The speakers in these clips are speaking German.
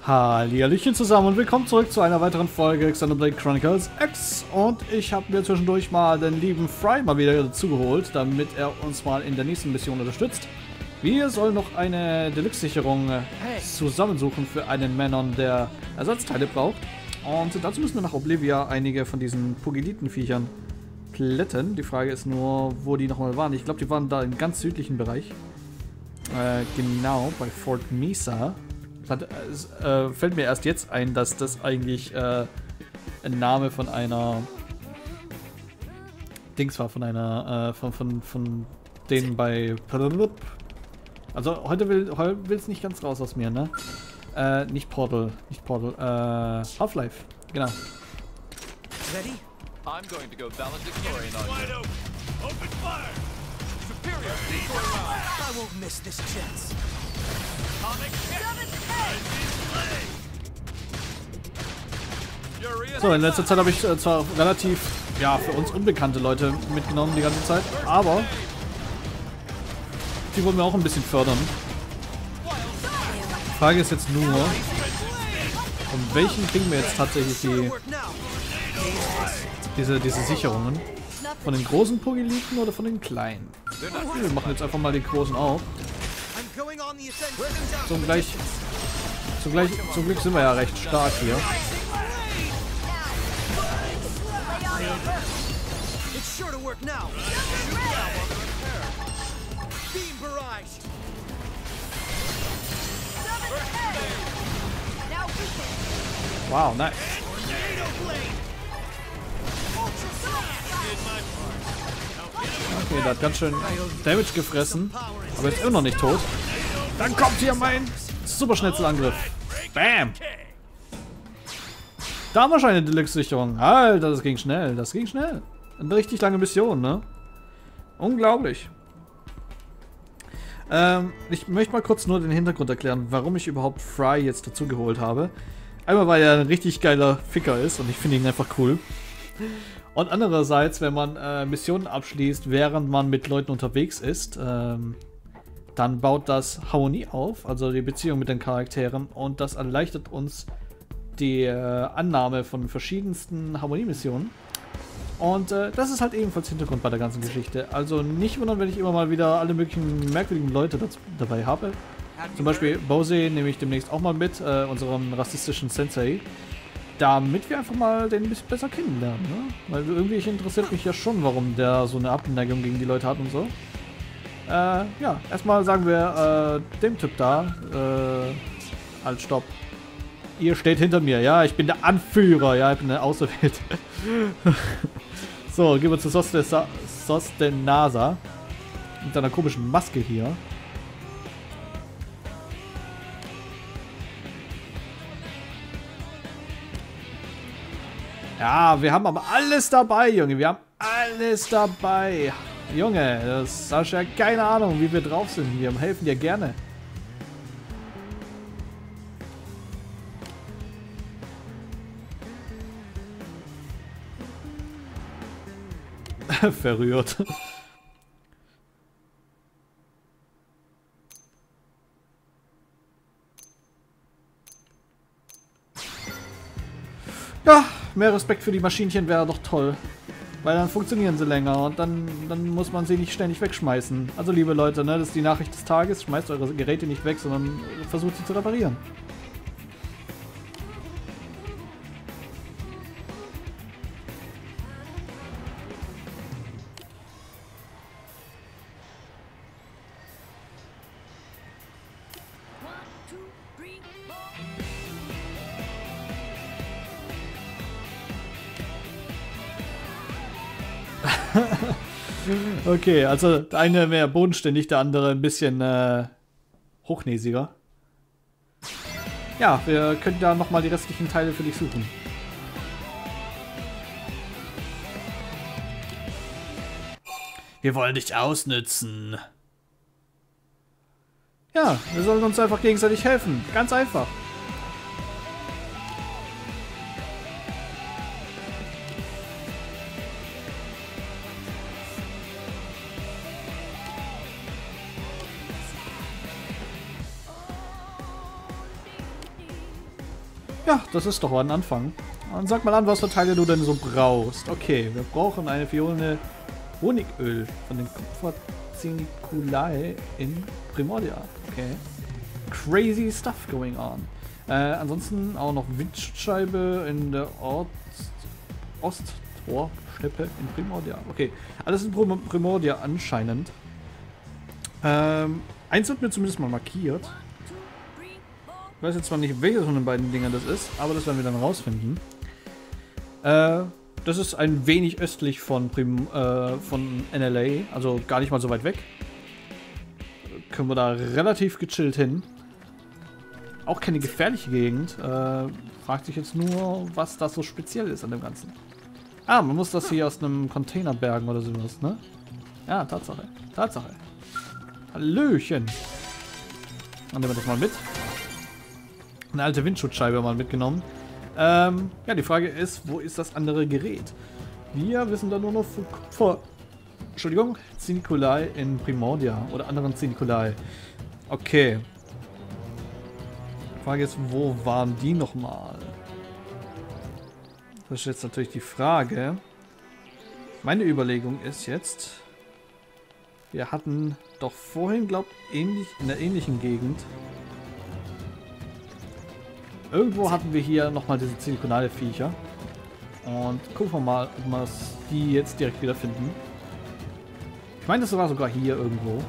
Hallihallöchen zusammen und willkommen zurück zu einer weiteren Folge Xenoblade Chronicles X. Und ich habe mir zwischendurch mal den lieben Fry mal wieder dazugeholt, damit er uns mal in der nächsten Mission unterstützt. Wir sollen noch eine Deluxe-Sicherung zusammensuchen für einen Manon, der Ersatzteile braucht. Und dazu müssen wir nach Oblivia einige von diesen Pugiliten-Viechern plätten. Die Frage ist nur, wo die nochmal waren. Ich glaube, die waren da im ganz südlichen Bereich. Genau, bei Fort Mesa. Fällt mir erst jetzt ein, dass das eigentlich ein Name von einer Dings war, von einer von denen bei also heute will es nicht ganz raus aus mir, ne? Nicht Portal, Half-Life, genau. Ready? I'm going to go balance the carrying on you. Open fire! Superior! I won't miss this chance. So, in letzter Zeit habe ich zwar relativ, ja, für uns unbekannte Leute mitgenommen die ganze Zeit, aber die wollen wir auch ein bisschen fördern. Die Frage ist jetzt nur, von welchen kriegen wir jetzt tatsächlich diese Sicherungen? Von den großen Pugiliten oder von den kleinen? Wir machen jetzt einfach mal die großen auf. Zum Glück sind wir ja recht stark hier. Wow, nice. Okay, der hat ganz schön Damage gefressen, aber ist immer noch nicht tot. Dann kommt hier mein Superschnetzelangriff. Bam! Da haben wir schon eine Deluxe-Sicherung. Alter, das ging schnell. Das ging schnell. Eine richtig lange Mission, ne? Unglaublich. Ich möchte mal kurz nur den Hintergrund erklären, warum ich überhaupt Fry jetzt dazu geholt habe. Einmal, weil er ein richtig geiler Ficker ist und ich finde ihn einfach cool. Und andererseits, wenn man Missionen abschließt, während man mit Leuten unterwegs ist, dann baut das Harmonie auf, also die Beziehung mit den Charakteren, und das erleichtert uns die Annahme von verschiedensten Harmoniemissionen. Und das ist halt ebenfalls Hintergrund bei der ganzen Geschichte. Also nicht wundern, wenn ich immer mal wieder alle möglichen merkwürdigen Leute dabei habe. Zum Beispiel Bowsy nehme ich demnächst auch mal mit, unserem rassistischen Sensei. Damit wir einfach mal den ein bisschen besser kennenlernen, ne? Weil irgendwie interessiert mich ja schon, warum der so eine Abneigung gegen die Leute hat und so. Ja, erstmal sagen wir dem Typ da, halt stopp. Ihr steht hinter mir, ja, ich bin der Anführer, ja, ich bin der Auserwählte. So, gehen wir zu Sostenasa. Mit seiner komischen Maske hier. Ja, wir haben aber alles dabei, Junge. Wir haben alles dabei. Junge, das hast ja keine Ahnung, wie wir drauf sind. Wir helfen dir gerne. Verrührt. Ja, mehr Respekt für die Maschinchen wäre doch toll. Weil dann funktionieren sie länger und dann muss man sie nicht ständig wegschmeißen. Also liebe Leute, ne, das ist die Nachricht des Tages. Schmeißt eure Geräte nicht weg, sondern versucht sie zu reparieren. Okay, also der eine mehr bodenständig, der andere ein bisschen hochnäsiger. Ja, wir können da nochmal die restlichen Teile für dich suchen. Wir wollen dich ausnützen. Ja, wir sollen uns einfach gegenseitig helfen. Ganz einfach. Ja, das ist doch ein Anfang. Und sag mal an, was für Teile du denn so brauchst. Okay, wir brauchen eine Fiole Honigöl von den Kupferziniculae in Primordia. Okay. Crazy stuff going on. Ansonsten auch noch Windschutzscheibe in der Osttorsteppe in Primordia. Okay, alles in Primordia anscheinend. Eins wird mir zumindest mal markiert. Ich weiß jetzt zwar nicht, welches von den beiden Dingern das ist, aber das werden wir dann rausfinden. Das ist ein wenig östlich von NLA, also gar nicht mal so weit weg. Können wir da relativ gechillt hin. Auch keine gefährliche Gegend. Fragt sich jetzt nur, was das so speziell ist an dem Ganzen. Ah, man muss das hier aus einem Container bergen oder sowas, ne? Ja, Tatsache. Tatsache. Hallöchen. Dann nehmen wir das mal mit. Eine alte Windschutzscheibe mal mitgenommen. Ja, die Frage ist, wo ist das andere Gerät? Wir wissen da nur noch von Kupfer. Entschuldigung, Ziniculae in Primordia oder anderen Ziniculae. Okay. Die Frage ist, wo waren die nochmal? Das ist jetzt natürlich die Frage. Meine Überlegung ist jetzt, wir hatten doch vorhin, glaube ich, in einer ähnlichen Gegend. Irgendwo hatten wir hier nochmal diese Ziniculae Viecher. Und gucken wir mal, ob wir die jetzt direkt wieder finden. Ich meine, das war sogar hier irgendwo.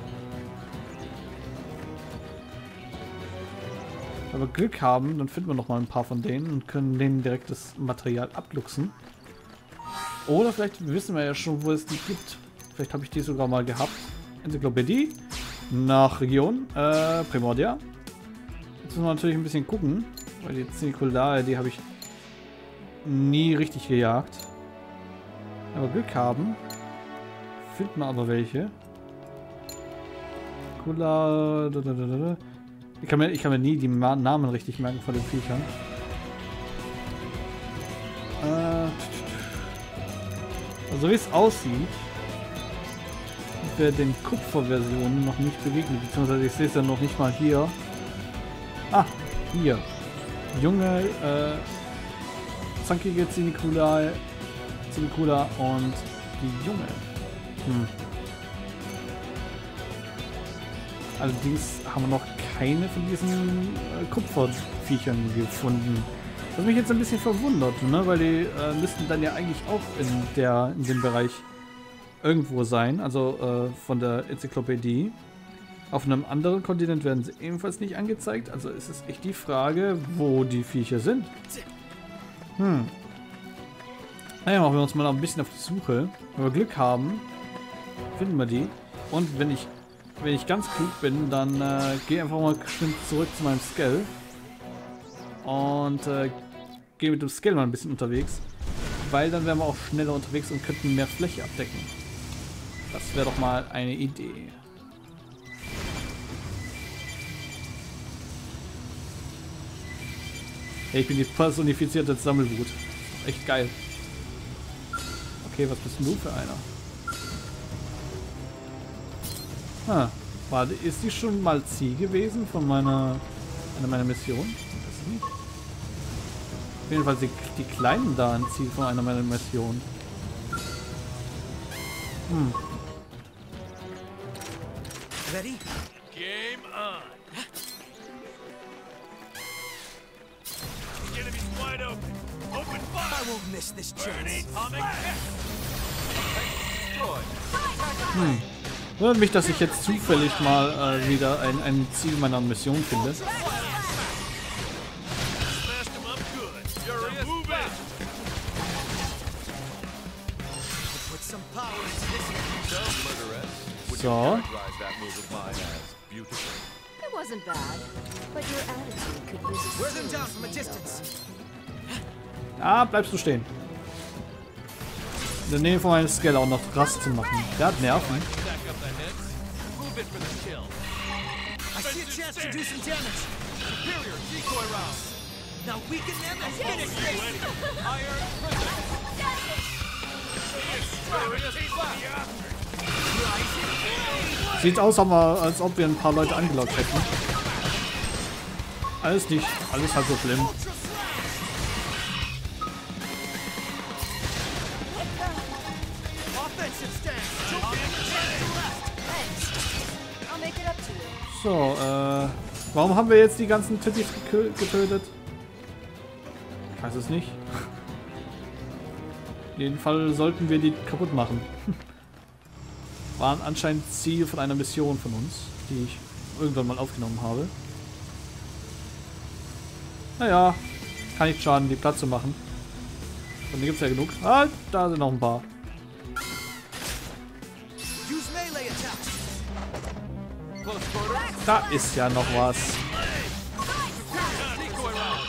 Wenn wir Glück haben, dann finden wir nochmal ein paar von denen und können denen direkt das Material abluchsen. Oder vielleicht wissen wir ja schon, wo es die gibt. Vielleicht habe ich die sogar mal gehabt. Enzyklopädie. Nach Region. Primordia. Jetzt müssen wir natürlich ein bisschen gucken. Weil die Ziniculae, die habe ich nie richtig gejagt. Wenn wir Glück haben, finden wir aber welche. Kula. Ich kann mir nie die Namen richtig merken von den Viechern. Also wie es aussieht, sind wir den Kupferversionen noch nicht begegnet. Beziehungsweise ich sehe es ja noch nicht mal hier. Ah, hier. Junge, zankige Zinicula und die Junge. Allerdings haben wir noch keine von diesen Kupferviechern gefunden. Was mich jetzt ein bisschen verwundert, ne? Weil die müssten dann ja eigentlich auch in dem Bereich irgendwo sein, also von der Enzyklopädie. Auf einem anderen Kontinent werden sie ebenfalls nicht angezeigt, also ist es echt die Frage, wo die Viecher sind. Naja, machen wir uns mal noch ein bisschen auf die Suche. Wenn wir Glück haben, finden wir die. Und wenn ich ganz klug bin, dann gehe einfach mal schön zurück zu meinem Scale. Und gehe mit dem Scale mal ein bisschen unterwegs. Weil dann wären wir auch schneller unterwegs und könnten mehr Fläche abdecken. Das wäre doch mal eine Idee. Hey, ich bin die personifizierte Sammelwut. Echt geil. Okay, was bist denn du für einer? Warte, ist die schon mal Ziel gewesen von einer meiner Missionen? Das nicht. Auf jeden Fall die Kleinen da ein Ziel von einer meiner Missionen. Ready? Game on. The enemy's wide open. Open fire. I won't miss this chance. Wundert mich, dass ich jetzt zufällig mal wieder ein Ziel meiner Mission finde. So. Ah, bleibst du stehen. In der Nähe von meinem Scale auch noch Rast zu machen. Der hat Nerven. Sieht aus, als ob wir ein paar Leute angelockt hätten. Alles nicht, alles halb so schlimm. I'll make it up to you. So, warum haben wir jetzt die ganzen Titties getötet? Ich weiß es nicht. Auf jeden Fall sollten wir die kaputt machen. War anscheinend Ziel von einer Mission von uns, die ich irgendwann mal aufgenommen habe. Naja, kann nicht schaden, die Platz zu machen. Von denen gibt es ja genug. Halt, da sind noch ein paar. Use melee attacks. Close quarters. Da ist ja noch was. Decoy round.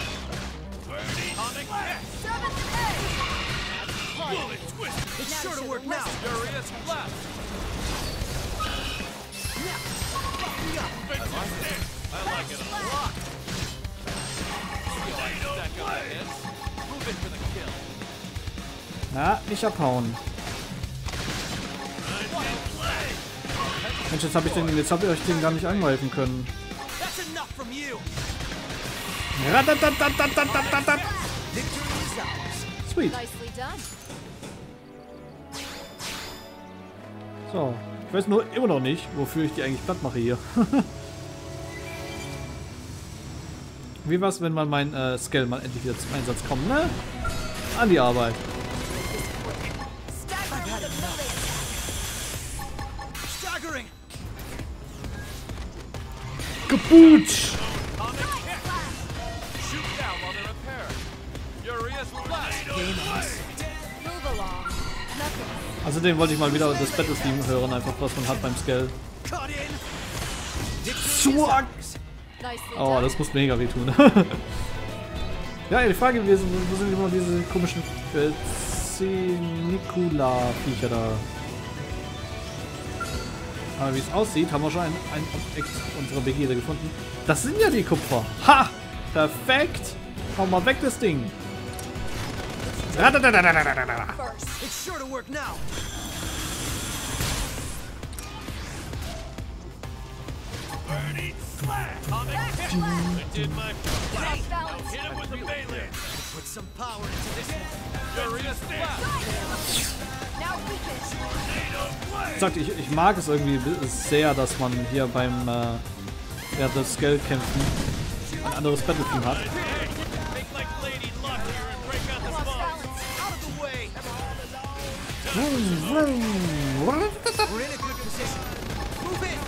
It's sure to work now. Furious blast. I like it a lot. Stack up the hits. Move it for the kill. Na, nicht abhauen. Mensch, jetzt habe ich euch den gar nicht angreifen können. That's enough from you. Ratatatatatatatatatat. Victory is ours. Sweet. Nicely done. So, ich weiß nur immer noch nicht, wofür ich die eigentlich platt mache hier. Wie war's, wenn man mein Scale mal endlich wieder zum Einsatz kommt, ne? An die Arbeit. Staggering. Kaputsch! Shoot down while they're repaired. Furious blast. Move along. Nothing. Außerdem wollte ich mal wieder das Battle Theme hören, einfach was man hat beim Scale. Cut in. Swag! Nicely Oh, done. das muss mega wehtun. Ja, die Frage gewesen, wo sind immer diese komischen Cenicula-Viecher da? Aber wie es aussieht, haben wir schon ein Objekt unserer Begierde gefunden. Das sind ja die Kupfer. Ha! Perfekt! Hau mal weg das Ding. Radadadadadadadada. First. It's sure to work now. I did my Cross balance. hit him with the melee. Put some power into this one. Furious blast. Now weaken. Wie gesagt, ich mag es irgendwie sehr, dass man hier beim während des Scale-Kämpfen ein anderes Battle-Team hat. Make like Lady Luck here and break out the Cross bombs. balance. Out of the way. We're in a good position. Move in.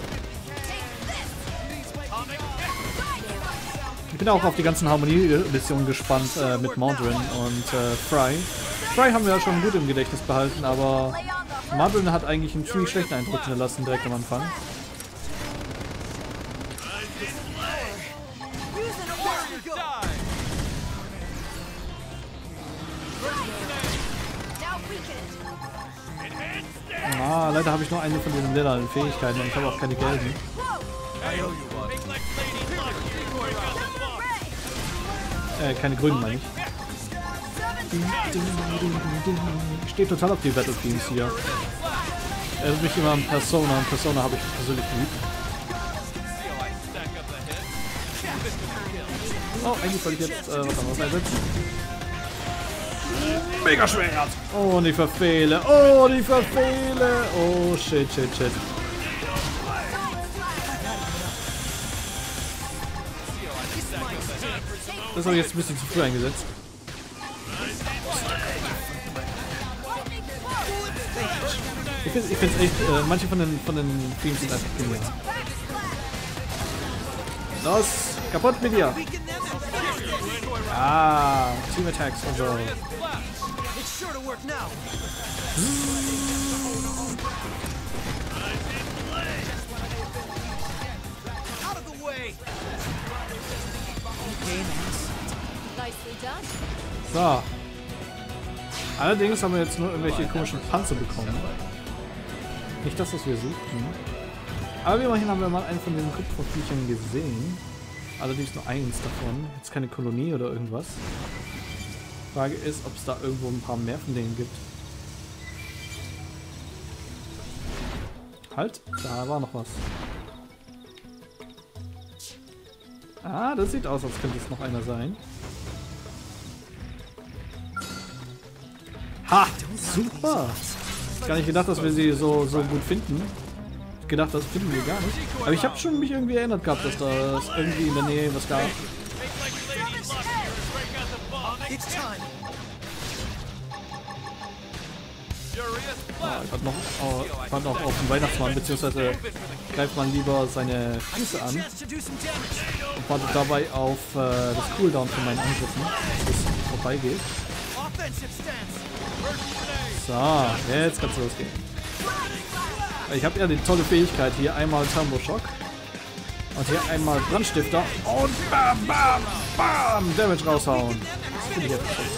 Ich bin auch auf die ganzen Harmonie-Missionen gespannt mit Mandarin und Fry. Fry haben wir ja schon gut im Gedächtnis behalten, aber Lay on the Mandarin hat eigentlich einen ziemlich schlechten Eindruck hinterlassen direkt am Anfang. use an award. Die. Now weaken. Ah, leider habe ich nur eine von diesen lilanen Fähigkeiten und ich habe auch keine gelben. I owe you one. Make like Lady Luck here and break out the bombs. Keine grünen, meine ich. Ich stehe total auf die Battle Themes hier. Erinnert mich immer an Persona und Persona habe ich persönlich geliebt. Oh, eigentlich wollte ich jetzt was anderes einsetzen. Mega Schwert! Oh, die verfehle! Oh, die verfehle! Oh, shit, shit, shit. Das habe ich jetzt ein bisschen zu früh eingesetzt. Ich finde echt, manche von den Themes sind einfach genial. Los, kaputt mit dir! Ah, Team Attacks und so. It's sure to work now. Out of the way. Nicely done. So. Allerdings haben wir jetzt nur irgendwelche komischen Panzer bekommen. Nicht das, was wir suchten. Aber immerhin haben wir mal einen von diesen Kupferviechern gesehen. Allerdings nur eins davon. Jetzt keine Kolonie oder irgendwas. Frage ist, ob es da irgendwo ein paar mehr von denen gibt. Halt, da war noch was. Ah, das sieht aus, als könnte es noch einer sein. Ha! Super! Gar nicht gedacht, dass wir sie so gut finden. Ich gedacht, das finden wir gar nicht. Aber ich habe schon mich irgendwie erinnert gehabt, dass das irgendwie in der Nähe was gab. It's time. Ich warte noch auf den Weihnachtsmann, beziehungsweise greift man lieber seine Füße an Chance to do some damage. und wartet dabei auf das Cooldown von meinen Angriffen, bis es vorbeigeht. Offensive stance. So, jetzt kann's losgehen. Ich habe ja die tolle Fähigkeit hier, einmal Turbo Shock und hier einmal Brandstifter und bam, bam, bam, Damage raushauen. Das finde ich jetzt schon.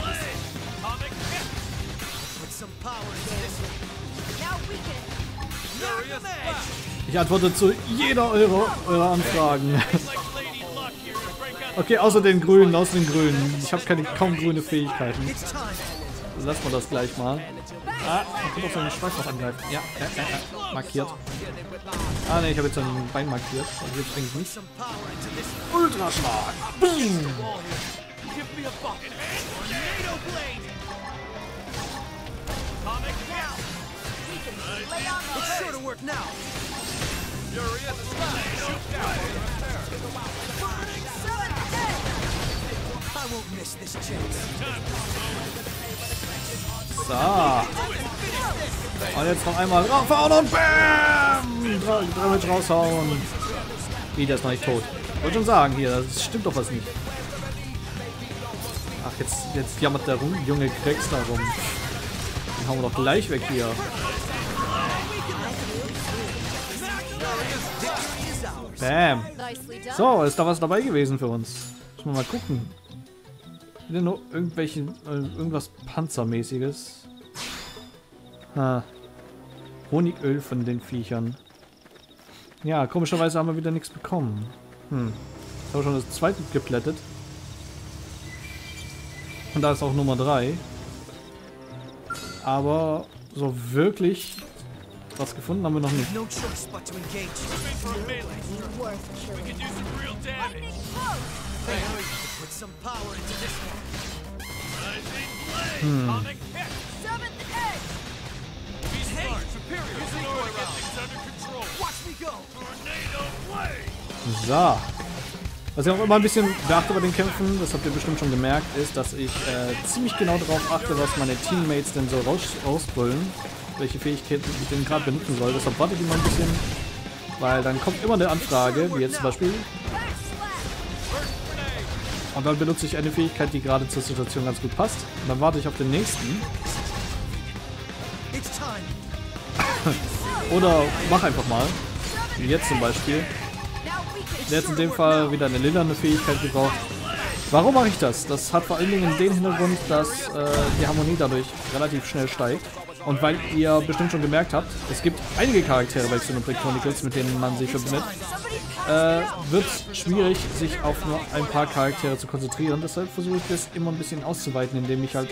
Put some power into this. Now weaken it. Knock 'em edge. Ich antworte zu jeder eurer Anfragen. Okay, außer den Grünen, Ich habe kaum grüne Fähigkeiten. It's time. Lassen wir das gleich mal. Ah, man kann auch seinen Schweif noch angreifen. Ja, markiert. Ah ne, ich habe jetzt ein Bein markiert. Also jetzt eigentlich nicht. Some power into this. Ultraschlag! Boom! Give me a bucket. Tornado blade. Comic now. Weaken it. Lay on the It's sure to work now. I won't miss this chance. So. Und jetzt noch einmal raufhauen und BAM! Damage raushauen. Wie, der ist noch nicht tot. Ich wollte schon sagen, hier, das stimmt doch was nicht. Ach, jetzt jammert der junge Krex da rum. Den hauen wir doch gleich weg hier. Bam. nicely done. So, ist da was dabei gewesen für uns? Müssen wir mal gucken. Wieder nur irgendwas Panzermäßiges. Honigöl von den Viechern. Ja, komischerweise haben wir wieder nichts bekommen. Jetzt haben wir schon das zweite geplättet. Und da ist auch Nummer 3. Aber so wirklich was gefunden haben wir noch nicht. No choice but to engage. Worth a killing. Lightning close. Put some power into this one. Seventh edge. Watch me go. So. Was ich auch immer ein bisschen beachte bei den Kämpfen, das habt ihr bestimmt schon gemerkt, ist, dass ich ziemlich genau darauf achte, was meine Teammates denn so rausbrüllen, welche Fähigkeiten ich denn gerade benutzen soll. Deshalb wartet ihr mal ein bisschen, weil dann kommt immer eine Anfrage, wie jetzt zum Beispiel. Und dann benutze ich eine Fähigkeit, die gerade zur Situation ganz gut passt. Und dann warte ich auf den nächsten. It's time. Oder mach einfach mal. Wie jetzt zum Beispiel. Now weaken it. Der hat in dem Fall wieder eine lilane Fähigkeit gebraucht. Warum mache ich das? Das hat vor allen Dingen den Hintergrund, dass die Harmonie dadurch relativ schnell steigt. Und weil ihr bestimmt schon gemerkt habt, es gibt einige Charaktere bei Xenoblade Chronicles, mit denen man sich verbindet, wird es schwierig, sich auf nur ein paar Charaktere zu konzentrieren. Deshalb versuche ich das immer ein bisschen auszuweiten, indem ich halt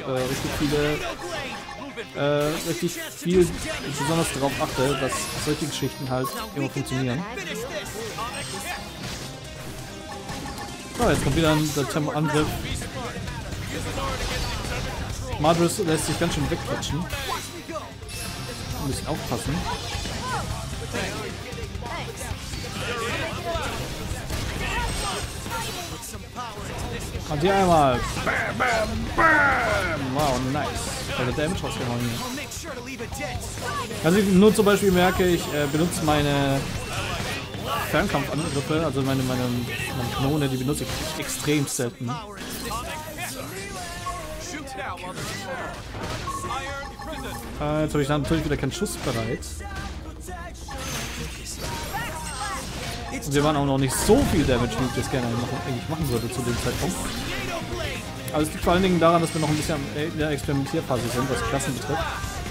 richtig viel besonders darauf achte, dass solche Geschichten halt immer funktionieren. So, jetzt kommt wieder der Tempo-Angriff. Madras lässt sich ganz schön wegquetschen. Ein bisschen aufpassen. Und hier einmal. Bam, bam, bam. Wow, nice. Also Damage rausgehauen hier. I'll make sure to leave it dead. Also nur zum Beispiel merke ich, benutze meine Fernkampfangriffe, also meine Kanone, die benutze ich extrem selten. Power into this. Shoot now on the floor. Iron prison. Jetzt habe ich dann natürlich wieder keinen Schuss bereit. Und wir waren auch noch nicht so viel Damage, wie ich das gerne eigentlich machen würde zu dem Zeitpunkt. Aber es liegt vor allen Dingen daran, dass wir noch ein bisschen in der Experimentierphase sind, was Klassen betrifft.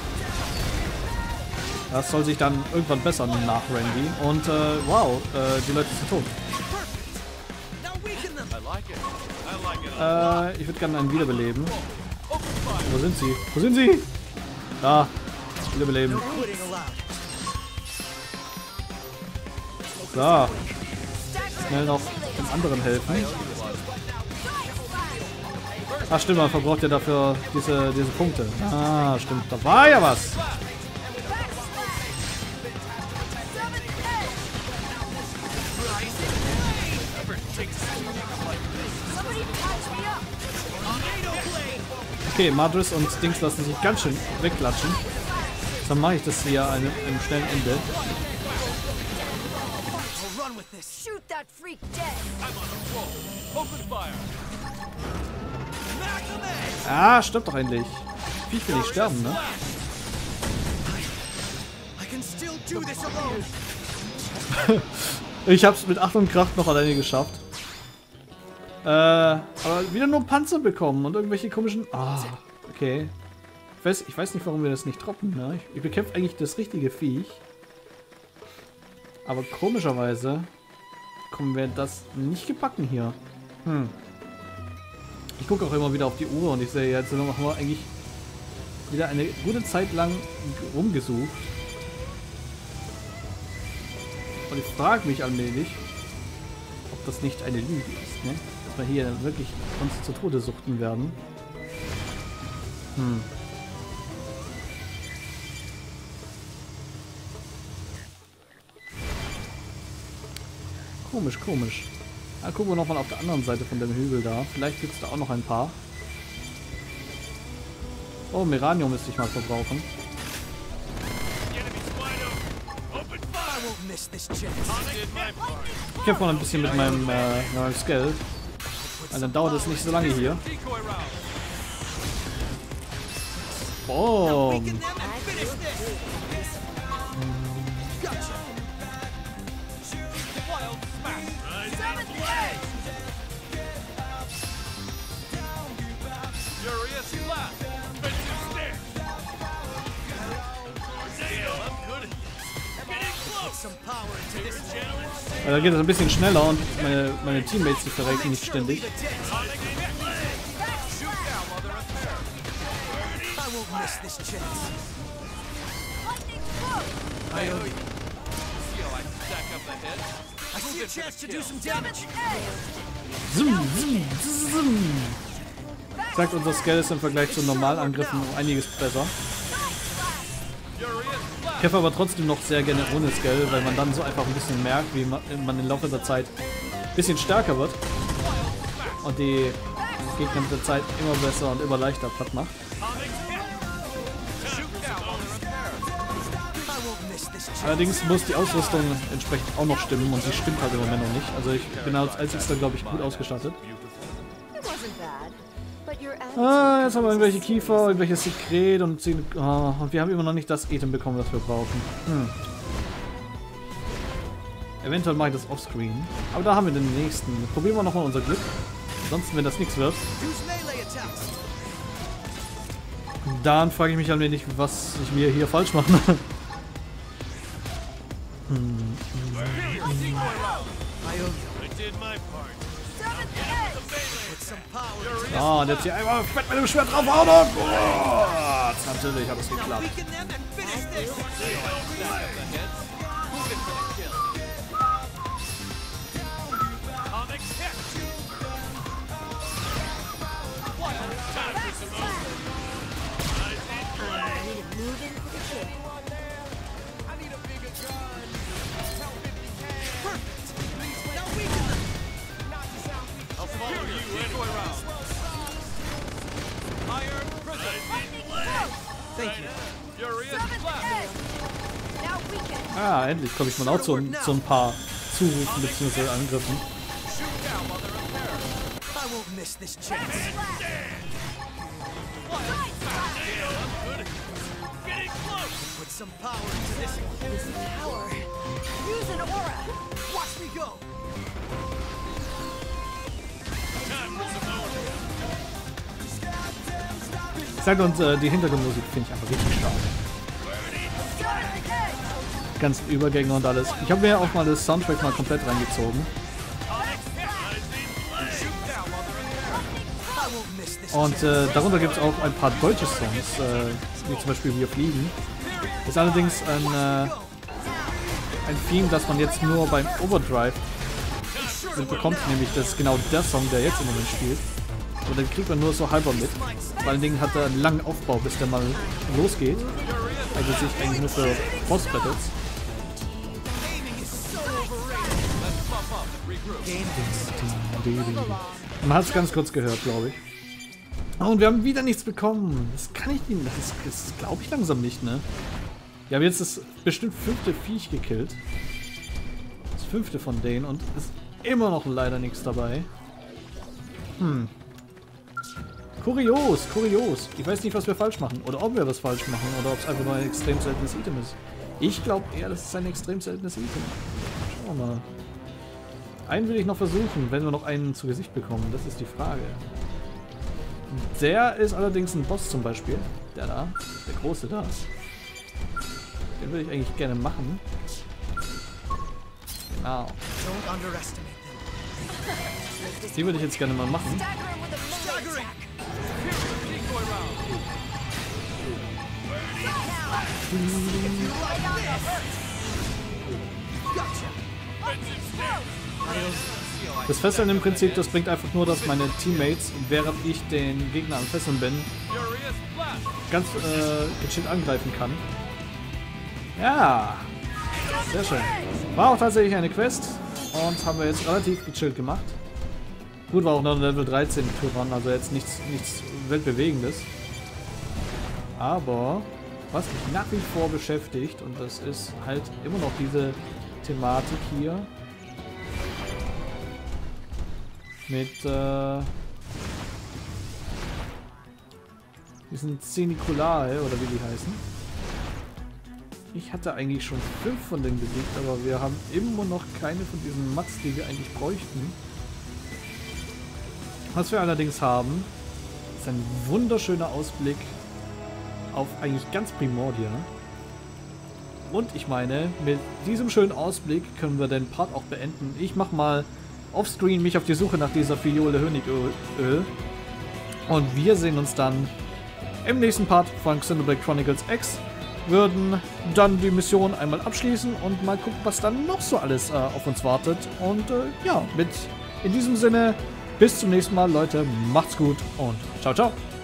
Das soll sich dann irgendwann bessern nach Randy. Und wow, die Leute sind tot. Now weaken them. I like it. I like it. Ich würde gerne einen wiederbeleben. Wo sind sie? Wo sind sie? Da. Wiederbeleben. Quitting allowed. So. Schnell noch den anderen helfen. Ach stimmt, man verbraucht ja dafür diese Punkte. Ah, stimmt. Da war ja was. Okay, Madris und Dings lassen sich ganz schön wegklatschen. Dann mache ich das hier an einem schnellen Ende. I'll run with this. Shoot that freak dead. I'm on a roll. Open fire. Ah, stirb doch endlich. Viech will nicht sterben, ne? I can still do this alone. Ich hab's mit Ach und Kraft noch alleine geschafft. Aber wieder nur Panzer bekommen und irgendwelche komischen... Ah, okay. Ich weiß nicht, warum wir das nicht droppen, ne? Ich bekämpfe eigentlich das richtige Viech. Aber komischerweise kommen wir das nicht gebacken hier. Ich gucke auch immer wieder auf die Uhr und ich sehe, jetzt haben wir eigentlich wieder eine gute Zeit lang rumgesucht. Und ich frage mich allmählich, ob das nicht eine Lüge ist, ne? Dass wir hier wirklich uns zu Tode suchten werden. Komisch, komisch. Dann gucken wir nochmal auf der anderen Seite von dem Hügel da. Vielleicht gibt es da auch noch ein paar. Oh, Meranium müsste ich mal verbrauchen. I won't miss this chance. Ich kämpfe mal ein bisschen mit meinem Skull. Und dann dauert es nicht so lange hier. Decoy round. Boom. Weaken them and finish this. Gotcha. Wild smash. Seventh edge. Furious blast. Defensive stick. Tornado. I'm good at this. Getting Put close. some power into this challenge. Da geht es ein bisschen schneller und meine Teammates, die verrecken nicht ständig. Shoot down while they're unpaired. I won't miss this chance. Lightning close. I owe you. See how I stack up the head? I see a chance to do some damage. Edge. Zoom, zoom, zoom. Sagt, unser Skull ist im Vergleich zu Normalangriffen um einiges besser. Furious blast. Ich kämpfe aber trotzdem noch sehr gerne ohne Skull, weil man dann so einfach ein bisschen merkt, wie man im Laufe der Zeit ein bisschen stärker wird und die Gegner mit der Zeit immer besser und immer leichter platt macht. Shoot down while they're unpaired. I won't miss this chance. Allerdings muss die Ausrüstung entsprechend auch noch stimmen und die stimmt halt im Moment noch nicht. Also ich bin als einzigster, glaube ich, gut ausgestattet. It wasn't bad. But your Ah, jetzt haben wir irgendwelche Kiefer, irgendwelche Sekret und und wir haben immer noch nicht das Item bekommen, das wir brauchen. Eventuell mache ich das offscreen. Aber da haben wir den nächsten. Probieren wir nochmal unser Glück. Ansonsten, wenn das nichts wird, Use melee attacks. dann frage ich mich halt nicht, was ich mir hier falsch mache. I owe you. I did my part. seventh edge. Put some power. Ah, und jetzt hier einmal fett mit dem Schwert draufhauen und... Oh, natürlich hat es geklappt. Weaken them and finish this. Stack up the heads. Move it for the kill. Atomic hit. Wild time for some over. Move in for the kill. Perfect. Now weaken them. I'll follow you decoy round. Iron prison. Lightning close. Thank you. Furious Seventh blast. edge. Now we can. Ah, endlich komme ich mal auch zu ein paar Zurufen bzw. Angriffen. Shoot down while they're unpaired. I won't miss this chance. Getting close. Put some power into this. Power. Use an aura. Watch me go. Time for some over. Ich sag uns, die Hintergrundmusik finde ich einfach richtig stark. Seventh edge. Ganz Übergänge und alles. Ich habe mir auch mal das Soundtrack mal komplett reingezogen. I won't miss this Und chance. darunter gibt es auch ein paar deutsche Songs, wie zum Beispiel Wir fliegen. Das ist allerdings ein Theme, das man jetzt nur beim Overdrive bekommt, nämlich das ist genau der Song, der jetzt im Moment spielt. Und den kriegt man nur so halber mit. Vor allen Dingen hat er einen langen Aufbau, bis der mal losgeht. Also sich eigentlich nur für Boss-Battles. Aiming is so overrated. Game Man hat es ganz kurz gehört, glaube ich. Oh, und wir haben wieder nichts bekommen. Das kann ich nicht. Das glaube ich langsam nicht, ne? Wir haben jetzt das bestimmt 5. Viech gekillt. Das 5. von denen und es ist immer noch leider nichts dabei. Kurios, kurios. Ich weiß nicht, was wir falsch machen. Oder ob wir was falsch machen. Oder ob es einfach nur ein extrem seltenes Item ist. Ich glaube eher, das ist ein extrem seltenes Item. Schauen wir mal. Einen will ich noch versuchen, wenn wir noch einen zu Gesicht bekommen. Das ist die Frage. Der ist allerdings ein Boss zum Beispiel. Der da. Der große da. Den würde ich eigentlich gerne machen. Genau. Don't underestimate them. Die würde ich jetzt gerne mal machen. Stagger him with a melee attack. Decoy round. Das Fesseln im Prinzip, das bringt einfach nur, dass meine Teammates, während ich den Gegner am Fesseln bin, Furious blast. ganz gechillt angreifen kann. Ja, sehr schön. War auch tatsächlich eine Quest und haben wir jetzt relativ gechillt gemacht. Gut, war auch noch ein Level 13 Tyrann, also jetzt nichts Weltbewegendes. Aber was mich nach wie vor beschäftigt, und das ist halt immer noch diese Thematik hier mit diesen Ceniculae, oder wie die heißen. Ich hatte eigentlich schon 5 von denen besiegt, aber wir haben immer noch keine von diesen Mats, die wir eigentlich bräuchten. Was wir allerdings haben, ist ein wunderschöner Ausblick auf eigentlich ganz Primordia. Und ich meine, mit diesem schönen Ausblick können wir den Part auch beenden. Ich mache mal offscreen mich auf die Suche nach dieser Fiole Honigöl. Und wir sehen uns dann im nächsten Part von Xenoblade Chronicles X. Würden dann die Mission einmal abschließen und mal gucken, was dann noch so alles auf uns wartet. Und ja, in diesem Sinne, bis zum nächsten Mal, Leute. Macht's gut und ciao, ciao.